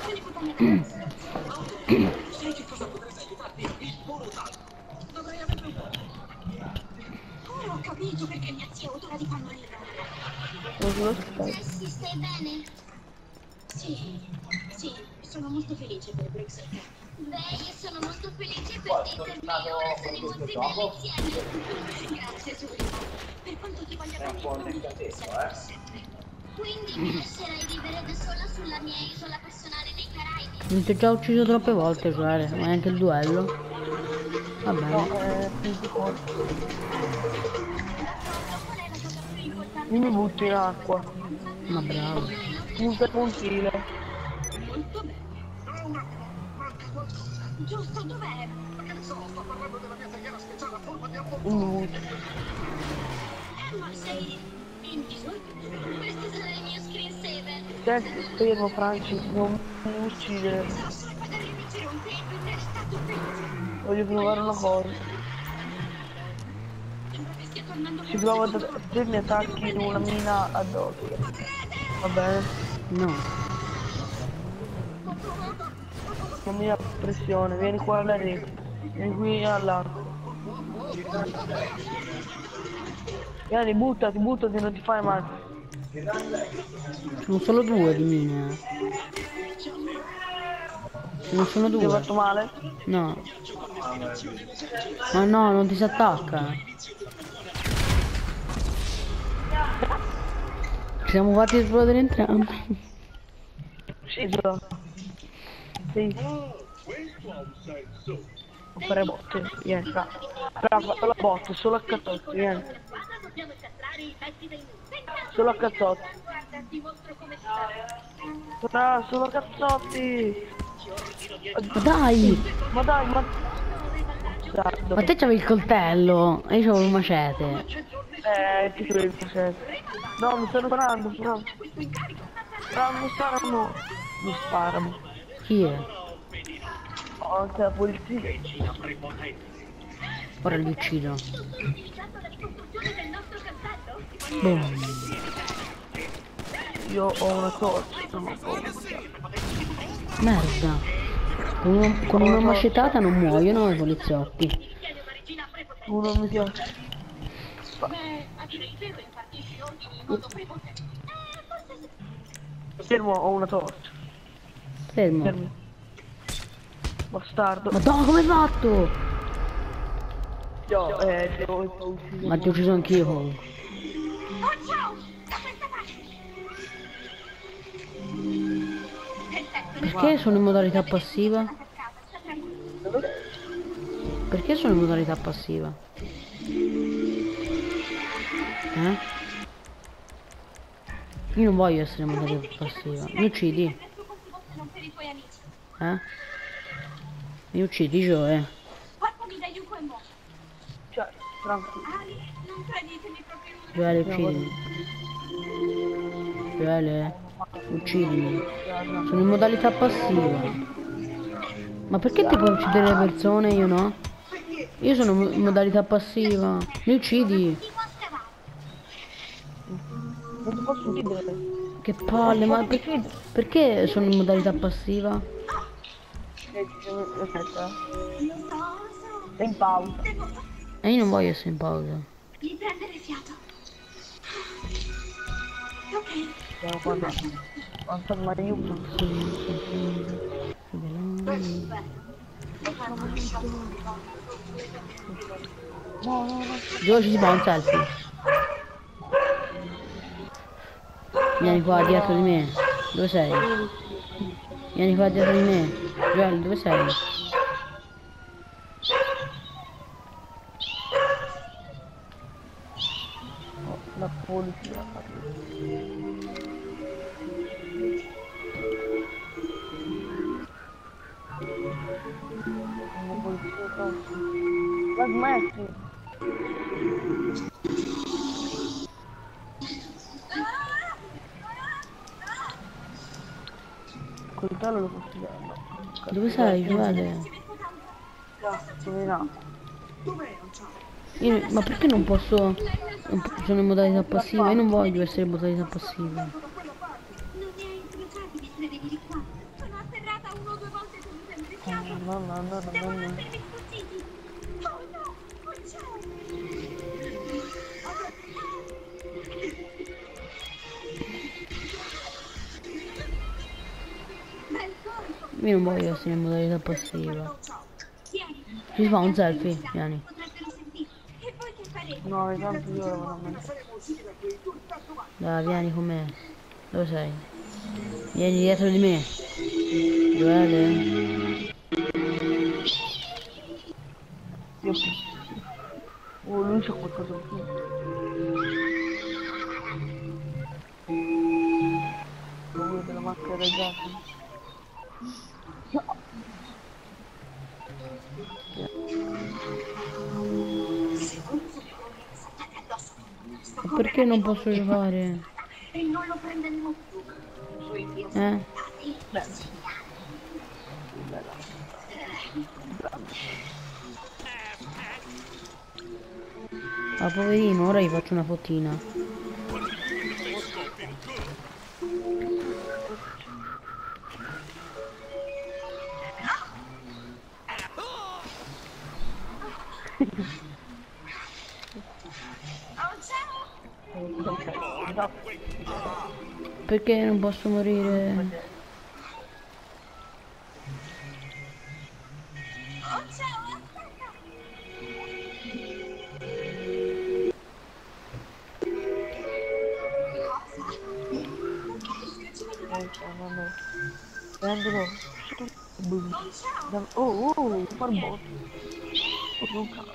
Sai che cosa potrebbe aiutarti? Il Borutal. Dovrei averne un po'. Ora ho capito perché mia zia è autora di pannolino. Jessie, stai bene? Sì, sì, sono molto felice per Brexit. Beh, io sono molto felice per te e per me. Ora saremo tribelli insieme. Grazie, Surima. Per quanto ti voglia bene, prometti, sempre per sempre. Quindi mi lascerai vivere da sola sulla mia isola personale nei Caraibi? Non ti ho già ucciso troppe volte, cioè, ma anche il duello. Va bene. Qual è la cosa più importante? Io mi butto in acqua. Ma bravo. Un puntino. Molto bene. Un attimo, manca qualcosa. Giusto, dov'è? Ma che ne so, sto parlando della mia tagliera speciale a forma di avvoltoi. Un butto. Ma sei in disordine. Questo sarà il mio screensaver. Senti, fermo Franci, non mi uccidere. Sai poter rivincere un tempo, è stato bellissimo. Voglio provare una cosa. Sembra che stia tornando Si prova a darmi attacchi in una mina addosso. Va bene? No. Non mi dà pressione, vieni qua alla rete. Vieni qui all'arco. Vieni, buttati, non ti fai male. Sono solo due di mine. Ce ne sono Ti hai due. fatto male? No. Ma no, non ti si attacca. Ci siamo fatti esplodere entrambi. Sceso. Sì. Può fare botte, vieni qua. Brava, la botte, solo a cazzotti, vieni. Solo a cazzotti. Brava, solo a cazzotti. Ma dai! Ma dai, ma... Ma te c'avevi il coltello e io c'avevo il macete. Ti credo, no, mi stanno sparando, bravo. Bravo, mi sparano. Mi sparano. Chi è? Oh, anche la polizia. Ora li uccido. Boom. Io ho una torcia. No, Merda. Con una macetata non muoiono i poliziotti. tu non mi piace. Fermo, ho una torcia. Fermo. Fermi. Bastardo. Ma no, come hai fatto? Io, devo uccidere. Ma ti ho ucciso anch'io comunque. Oh, ciao! Da questa parte! Perché sono in modalità passiva? Perché sono in modalità passiva? Io non voglio essere in modalità passiva. Mi uccidi? Mi uccidi, Joe? Portami da Yuko e Mo. Cioè, tranquillo. Non traditemi proprio una. Joele, uccidimi. Joele, uccidimi. Sono in modalità passiva. Ma perché ti puoi uccidere le persone e io no? Io sono in modalità passiva. Mi uccidi. Non ti posso uccidere. Che palle, ma perché sono in modalità passiva? Aspetta. Sei in pausa. E io non voglio essere in pausa. Di prendere fiato. Ok. Siamo qua. Quanto mi aiuto? No. Dove ci si fa un selfie? Vieni qua dietro di me. Dove sei? Vieni qua dietro di me. Joel, dove sei? La polizia. La smetti. Coltello lo posso dare. Dove sei, Joel? Cazzo, in acqua. Ma perché non posso... sono in modalità passiva? Io non voglio essere in modalità passiva. schiacciati mentre vedi di qua. Sono atterrata 1 o 2 volte sul sempre schiato. No. Devono essermi sfuggiti. Oh no, non c'è. Bel colpo. Io non voglio essere in modalità passiva. Tieni. Ci fa un selfie, vieni. Potrebbero sentire. E voi che farete? No, intanto io ora vado a mettere. Dai, vieni con me. Dove sei? Vieni dietro di me. Dov'è? Io oh, lui c'ha qualcosa in più. Lui della macchina del gatto. E perché non posso giocare? E non lo prenderemo più. Eh? Ah, poverino, ora gli faccio una fottina. Perché non posso morire? Prendilo. Oh, far botto. Oh, cazzo.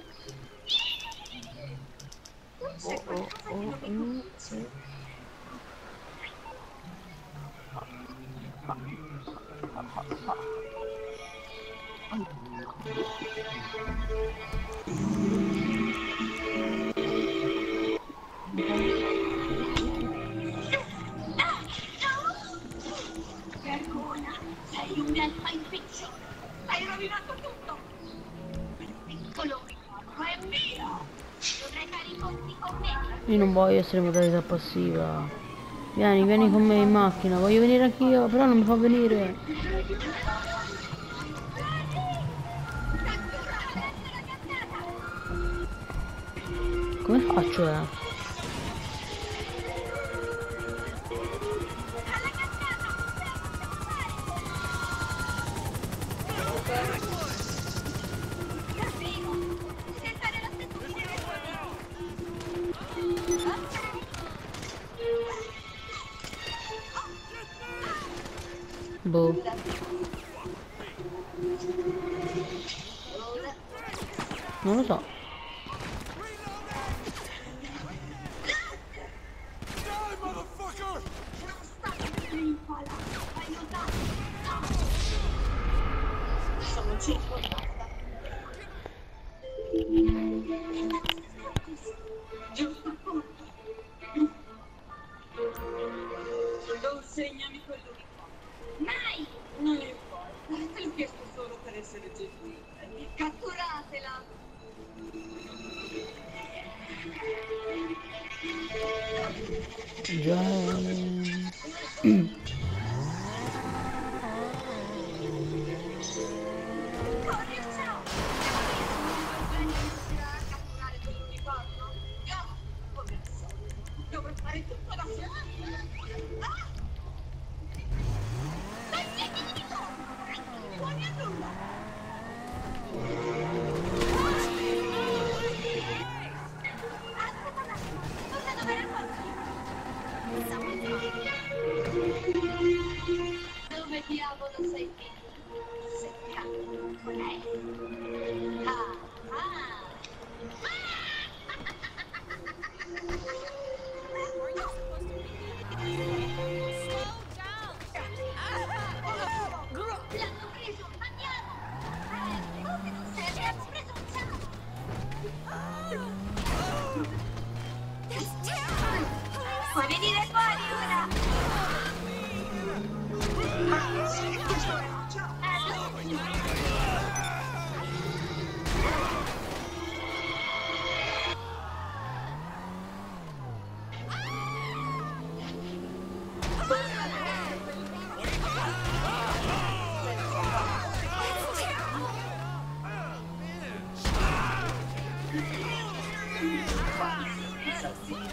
Vergogna, sei un'elfa in piccione. Hai rovinato tutto. Quel piccolo ricordo è mio. Dovrei fare i conti con me. Io non voglio essere in modalità passiva. Vieni con me in macchina, voglio venire anch'io, però non mi fa venire. Come faccio, Boh. Non lo so. Sono circondata. Giusto appunto. Consegnami quello che fa. Mai! Non importa, te l'ho chiesto solo per essere gentile. Catturatela! Già. Corri, ciao! Catturare quello che fanno? Come al solito, dovrò fare tutto da sola. Non siete di ritorno! Buoni a nulla. Aspetta, cosa dovrei fare?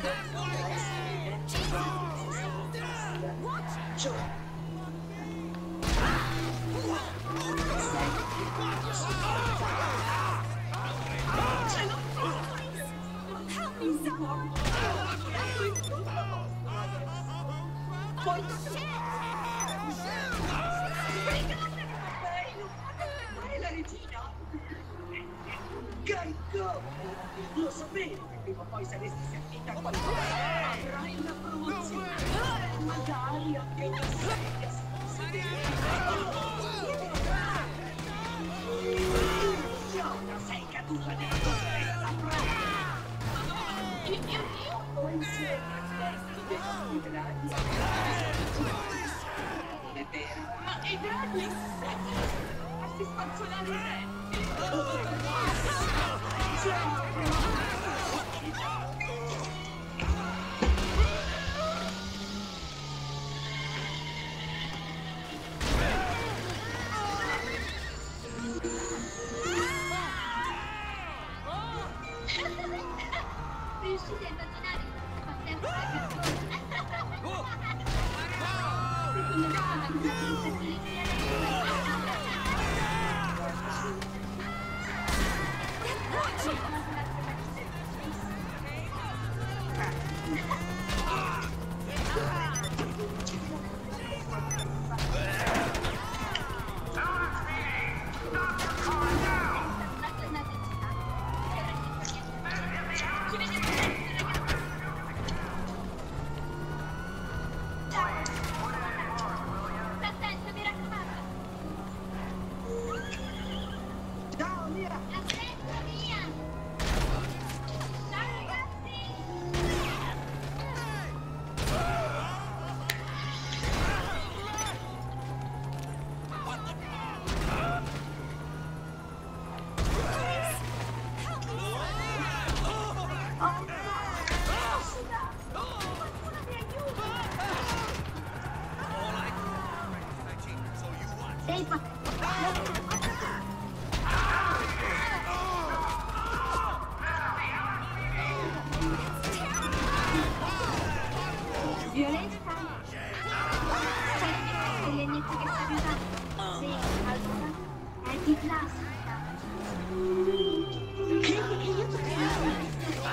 La regina! Carico! Lo sapevo che prima o poi saresti servita a qualcosa! Avrai una promozione! Magari anche una sedia! Idiota, sei caduta nella tua stessa prova! Poi insieme al testo dei nostri gradi è vero! Ma i gradi? Farsi spazzolare i re! Riuscite a immaginare quanto tempo ragazzo? Secondo me sono andati per attento, mi raccomando. Ciao, Mira! Aspetta, via! Ciao ragazzi! Sei Violetta? Sai il legnetto che sta usando? Sì, allora è di plastica. Credi che io potrei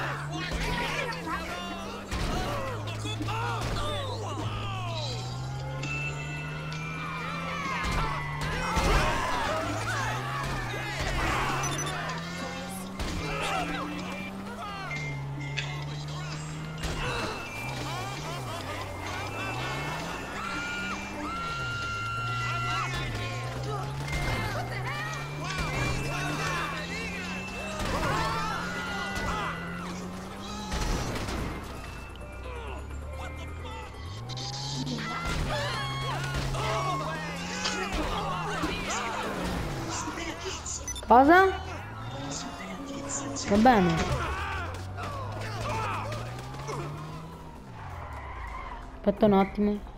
Cosa? Va bene. Aspetta un attimo.